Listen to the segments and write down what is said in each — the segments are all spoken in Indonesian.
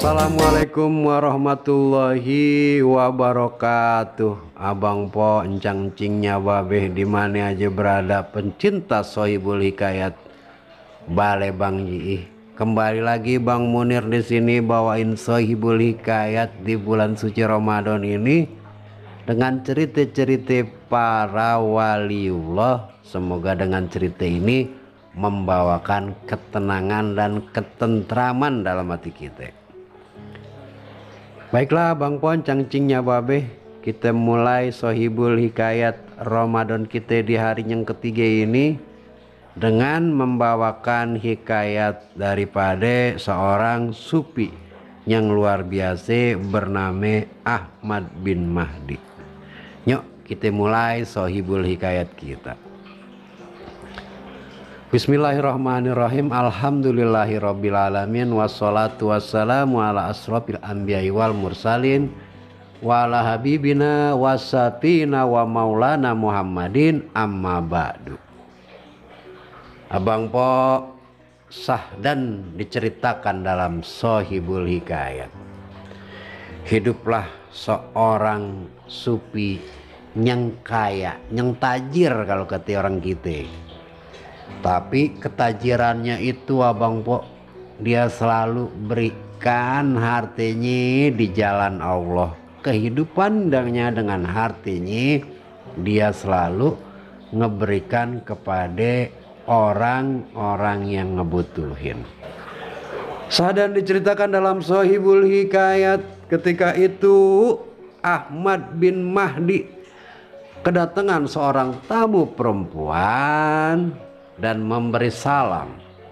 Assalamualaikum warahmatullahi wabarakatuh. Abang po, encang cingnya babeh dimana aja berada, pencinta Sohibul Hikayat Bale Bang Yi. Kembali lagi Bang Munir di sini bawain Sohibul Hikayat di bulan suci Ramadan ini dengan cerita-cerita para waliullah. Semoga dengan cerita ini membawakan ketenangan dan ketentraman dalam hati kita. Baiklah Bang Pon, cangcingnya babe, kita mulai Sohibul Hikayat Ramadan kita di hari yang ketiga ini dengan membawakan hikayat daripada seorang sufi yang luar biasa bernama Ahmad bin Mahdi. Yuk kita mulai Sohibul Hikayat kita. Bismillahirrahmanirrahim. Alhamdulillahirrabbilalamin. Wassalatu wassalamu ala asrofil anbiya'i wal mursalin wa ala habibina wasatina wa maulana Muhammadin amma ba'du. Abang po, sah dan diceritakan dalam Sohibul Hikayat. Hiduplah seorang sufi yang kaya, yang tajir kalau kata orang kita. Tapi ketajirannya itu abang po, dia selalu berikan hartanya di jalan Allah. Kehidupan dengan hartanya dia selalu ngeberikan kepada orang-orang yang ngebutuhin. Sadan diceritakan dalam Sohibul Hikayat, ketika itu Ahmad bin Mahdi kedatangan seorang tamu perempuan dan memberi salam.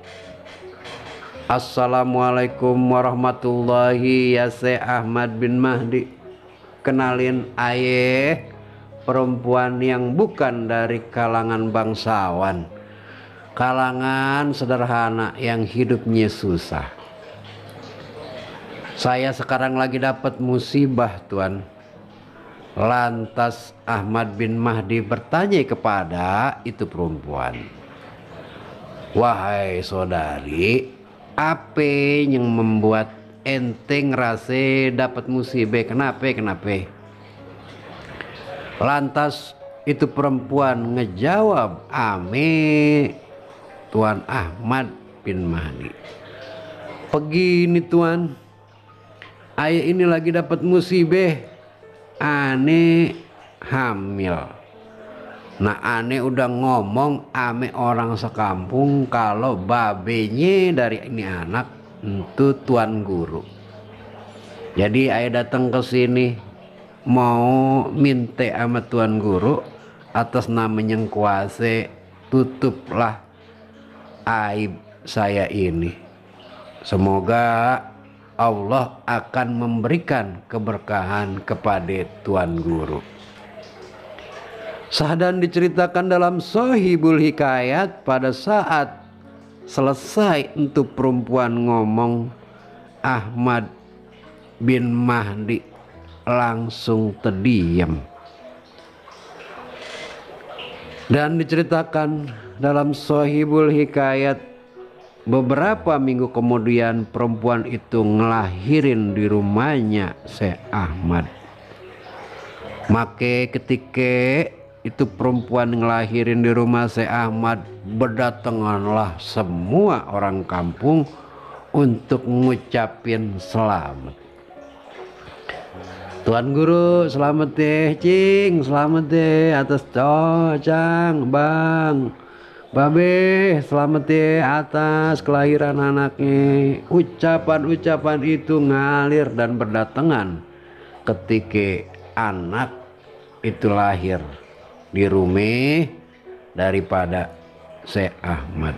Assalamualaikum warahmatullahi ya Syekh Ahmad bin Mahdi. Kenalin ayah perempuan yang bukan dari kalangan bangsawan, kalangan sederhana yang hidupnya susah. Saya sekarang lagi dapat musibah tuan. Lantas Ahmad bin Mahdi bertanya kepada itu perempuan, wahai saudari, apa yang membuat enteng rasa dapat musibah? Kenapa? Lantas itu perempuan ngejawab, ame Tuan Ahmad bin Mahdi, begini tuan, ayah ini lagi dapat musibah, ane hamil. Nah ane udah ngomong ame orang sekampung kalau babenya dari ini anak itu tuan guru. Jadi ayah datang ke sini mau minta sama tuan guru atas nama yang kuasa, tutuplah aib saya ini. Semoga Allah akan memberikan keberkahan kepada tuan guru. Sahdan diceritakan dalam Sohibul Hikayat, pada saat selesai untuk perempuan ngomong, Ahmad bin Mahdi langsung terdiam. Dan diceritakan dalam Sohibul Hikayat, beberapa minggu kemudian perempuan itu ngelahirin di rumahnya Syekh Ahmad. Maka ketika itu perempuan ngelahirin di rumah Syekh Ahmad, berdatanganlah semua orang kampung untuk ngucapin selamat. Tuan guru selamat deh cing, selamat deh atas cang bang babe, selamat deh atas kelahiran anaknya. Ucapan-ucapan itu ngalir dan berdatangan ketika anak itu lahir di rumah daripada Syekh Ahmad.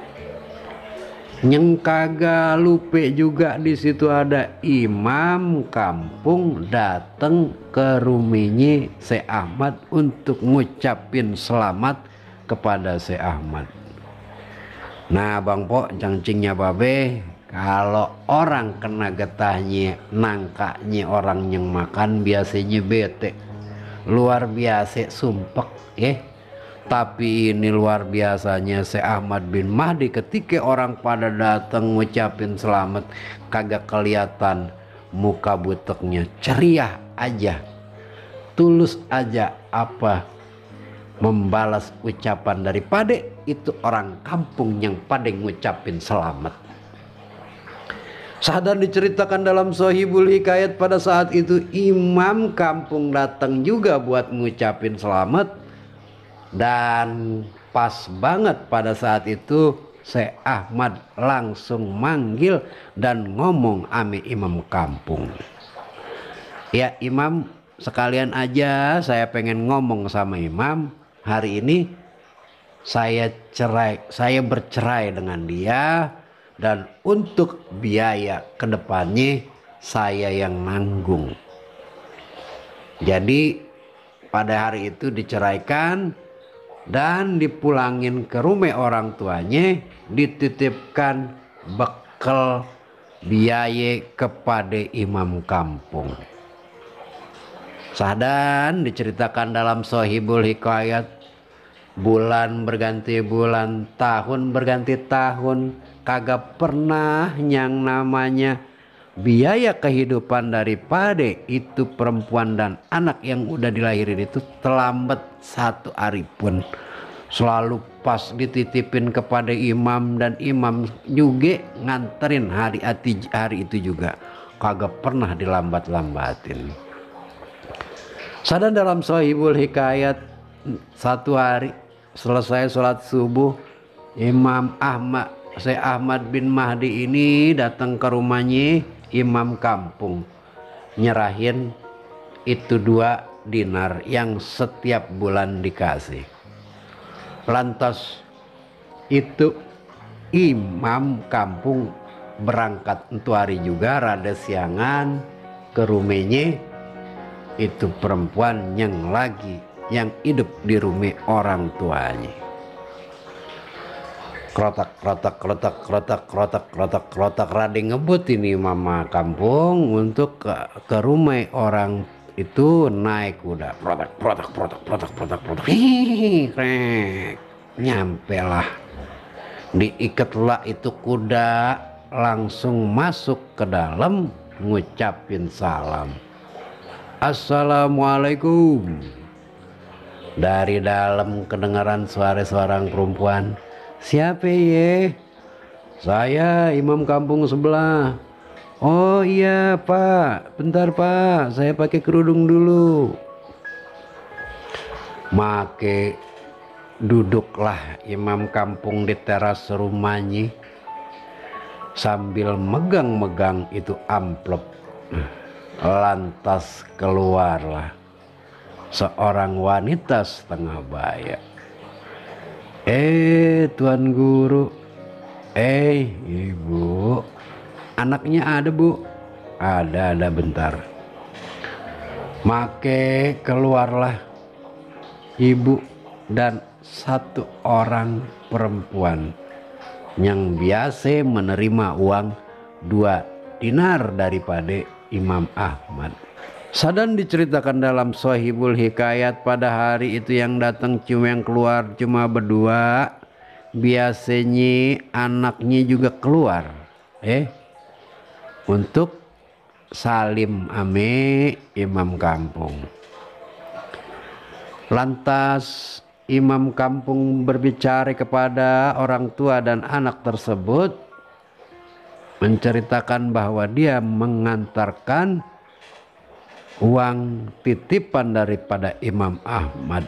Yang kagak lupa juga di situ ada imam kampung datang ke rumahnya Syekh Ahmad untuk ngucapin selamat kepada Syekh Ahmad. Nah bang po, cangcingnya babe, kalau orang kena getahnya, nangkanya orang yang makan biasanya bete, luar biasa sumpek ya. Tapi ini luar biasanya Syekh Ahmad bin Mahdi, ketika orang pada datang ngucapin selamat, kagak kelihatan muka buteknya, ceria aja, tulus aja apa membalas ucapan daripada itu orang kampung yang pada ngucapin selamat. Sadan diceritakan dalam Sohibul Hikayat, pada saat itu imam kampung datang juga buat ngucapin selamat. Dan pas banget pada saat itu Syekh Ahmad langsung manggil dan ngomong ame imam kampung. Ya imam, sekalian aja saya pengen ngomong sama imam, hari ini saya bercerai dengan dia, dan untuk biaya kedepannya saya yang nanggung. Jadi pada hari itu diceraikan dan dipulangin ke rumah orang tuanya, dititipkan bekal biaya kepada imam kampung. Sadan diceritakan dalam Sohibul Hikayat, bulan berganti bulan, tahun berganti tahun, kagak pernah yang namanya biaya kehidupan daripada itu perempuan dan anak yang udah dilahirin itu terlambat satu hari pun. Selalu pas dititipin kepada imam, dan imam juga nganterin hari itu juga, kagak pernah dilambat-lambatin. Sadar dalam Sohibul Hikayat, satu hari selesai sholat subuh, Imam Syekh Ahmad bin Mahdi ini datang ke rumahnya imam kampung, nyerahin itu 2 dinar yang setiap bulan dikasih. Lantas itu imam kampung berangkat untuk hari juga rada siangan ke rumahnya itu perempuan yang hidup di rumah orang tuanya. Krotak rada ngebut ini mama kampung untuk ke rumah orang itu, naik kuda, protak, nyampe lah, diikatlah itu kuda, langsung masuk ke dalam, ngucapin salam, assalamualaikum. Dari dalam kedengaran suara seorang perempuan, siapa ye? Saya imam kampung sebelah. Oh iya pak, bentar pak, saya pakai kerudung dulu. Make duduklah imam kampung di teras rumahnya sambil megang-megang itu amplop. Lantas keluarlah seorang wanita setengah baya. Tuan guru, ibu, anaknya ada bu? Ada bentar. Make keluarlah ibu dan satu orang perempuan yang biasa menerima uang 2 dinar daripada Imam Ahmad. Sadan diceritakan dalam Sohibul Hikayat, pada hari itu yang datang yang keluar cuma berdua. Biasanya anaknya juga keluar untuk salim ame imam kampung. Lantas imam kampung berbicara kepada orang tua dan anak tersebut, menceritakan bahwa dia mengantarkan uang titipan daripada Imam Ahmad.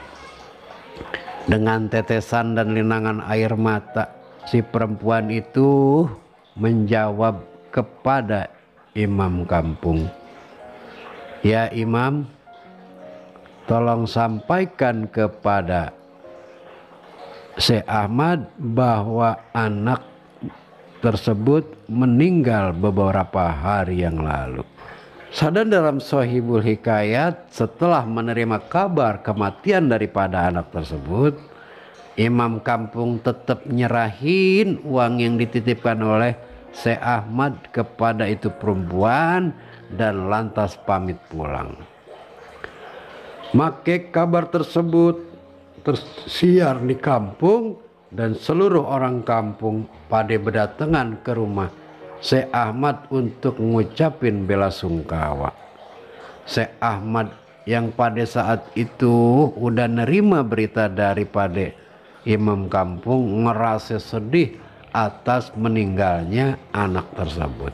Dengan tetesan dan linangan air mata, si perempuan itu menjawab kepada imam kampung, ya imam, tolong sampaikan kepada Syekh Ahmad bahwa anak tersebut meninggal beberapa hari yang lalu. Sadan dalam Sohibul Hikayat, setelah menerima kabar kematian daripada anak tersebut, imam kampung tetap nyerahin uang yang dititipkan oleh Syekh Ahmad kepada itu perempuan dan lantas pamit pulang. Maka kabar tersebut tersiar di kampung dan seluruh orang kampung pada berdatangan ke rumah Syekh Ahmad untuk ngucapin bela sungkawa. Syekh Ahmad yang pada saat itu udah nerima berita daripada imam kampung ngerasa sedih atas meninggalnya anak tersebut.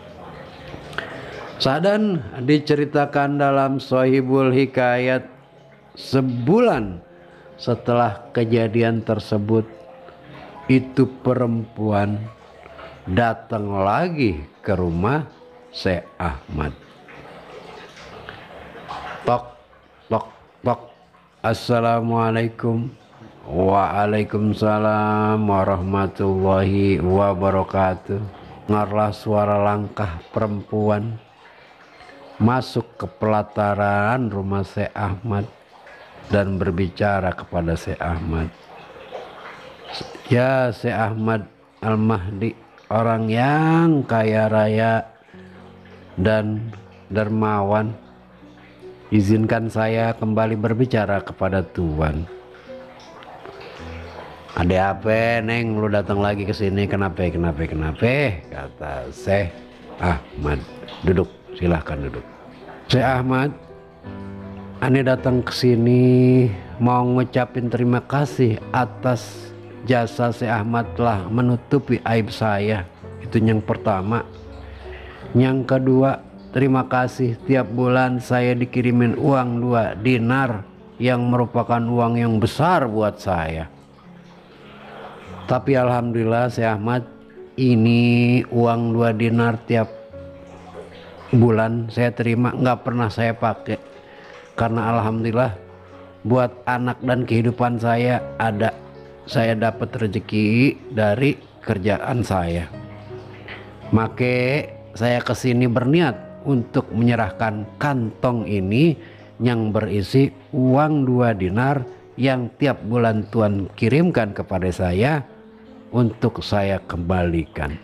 Sadan diceritakan dalam Shahihul Hikayat, sebulan setelah kejadian tersebut itu perempuan datang lagi ke rumah Syekh Ahmad. Tok tok tok, assalamualaikum. Waalaikumsalam warahmatullahi wabarakatuh. Ngarlah suara langkah perempuan masuk ke pelataran rumah Syekh Ahmad dan berbicara kepada Syekh Ahmad. Ya Syekh Ahmad Al-Mahdi, orang yang kaya raya dan dermawan, izinkan saya kembali berbicara kepada Tuan. Ada apa Neng, lu datang lagi ke sini? Kenapa? Kata Syekh Ahmad. Duduk, silahkan duduk. Syekh Ahmad, ane datang ke sini mau ngucapin terima kasih atas jasa Syekh Ahmad telah menutupi aib saya. Itu yang pertama. Yang kedua, terima kasih tiap bulan saya dikirimin uang 2 dinar yang merupakan uang yang besar buat saya. Tapi alhamdulillah Syekh Ahmad, ini uang 2 dinar tiap bulan saya terima nggak pernah saya pakai, karena alhamdulillah buat anak dan kehidupan saya ada. Saya dapat rezeki dari kerjaan saya. Maka saya kesini berniat untuk menyerahkan kantong ini yang berisi uang 2 dinar yang tiap bulan Tuan kirimkan kepada saya untuk saya kembalikan.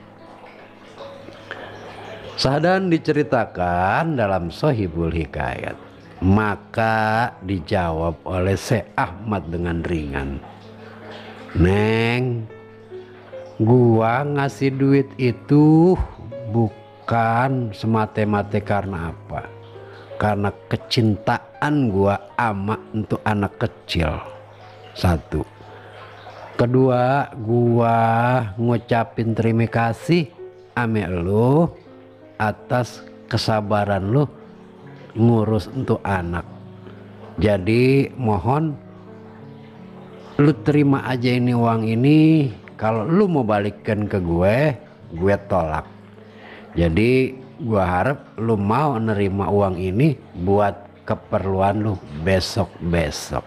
Sadan diceritakan dalam Shahihul Hikayat. Maka dijawab oleh Syekh Ahmad dengan ringan, Neng, gua ngasih duit itu bukan semata-mata karena apa? Karena kecintaan gua ama untuk anak kecil. Satu. Kedua, gua ngucapin terima kasih ame lu atas kesabaran lu ngurus untuk anak. Jadi mohon lu terima aja ini uang ini. Kalau lu mau balikkan ke gue tolak. Jadi gue harap lu mau nerima uang ini buat keperluan lu besok-besok.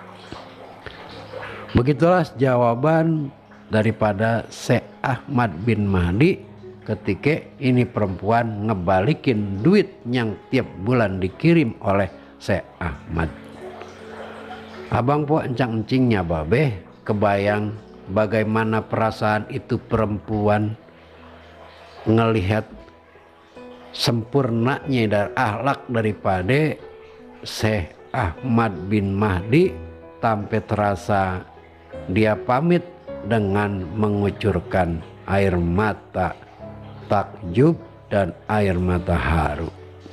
Begitulah jawaban daripada Syekh Ahmad bin Mahdi ketika ini perempuan ngebalikin duit yang tiap bulan dikirim oleh Syekh Ahmad. Abang po encang-encingnya babe kebayang bagaimana perasaan itu perempuan ngelihat sempurnanya dari akhlak daripada Syekh Ahmad bin Mahdi, sampai terasa dia pamit dengan mengucurkan air mata takjub dan air mata haru.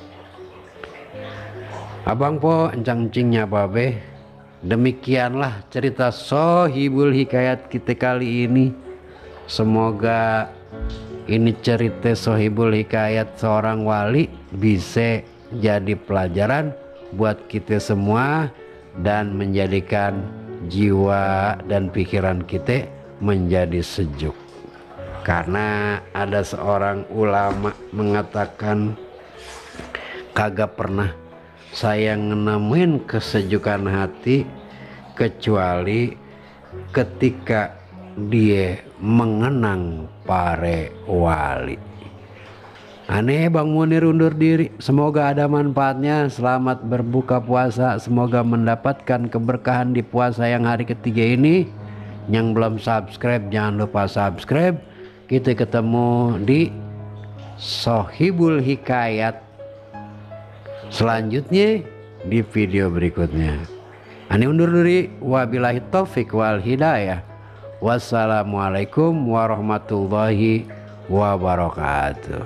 Abang po encang-encingnya babe, demikianlah cerita Shahihul Hikayat kita kali ini. Semoga ini cerita Shahihul Hikayat seorang wali bisa jadi pelajaran buat kita semua dan menjadikan jiwa dan pikiran kita menjadi sejuk. Karena ada seorang ulama mengatakan, kagak pernah saya nemuin kesejukan hati kecuali ketika dia mengenang para wali. Aneh Bang Munir undur diri. Semoga ada manfaatnya. Selamat berbuka puasa. Semoga mendapatkan keberkahan di puasa yang hari ketiga ini. Yang belum subscribe jangan lupa subscribe. Kita ketemu di Shahihul Hikayat selanjutnya di video berikutnya. Ani undur diri, wabillahi taufik wal hidayah. Wassalamualaikum warahmatullahi wabarakatuh.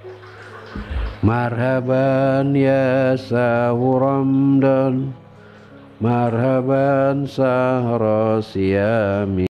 Marhaban ya sahur Ramadan, marhaban sahra siyami.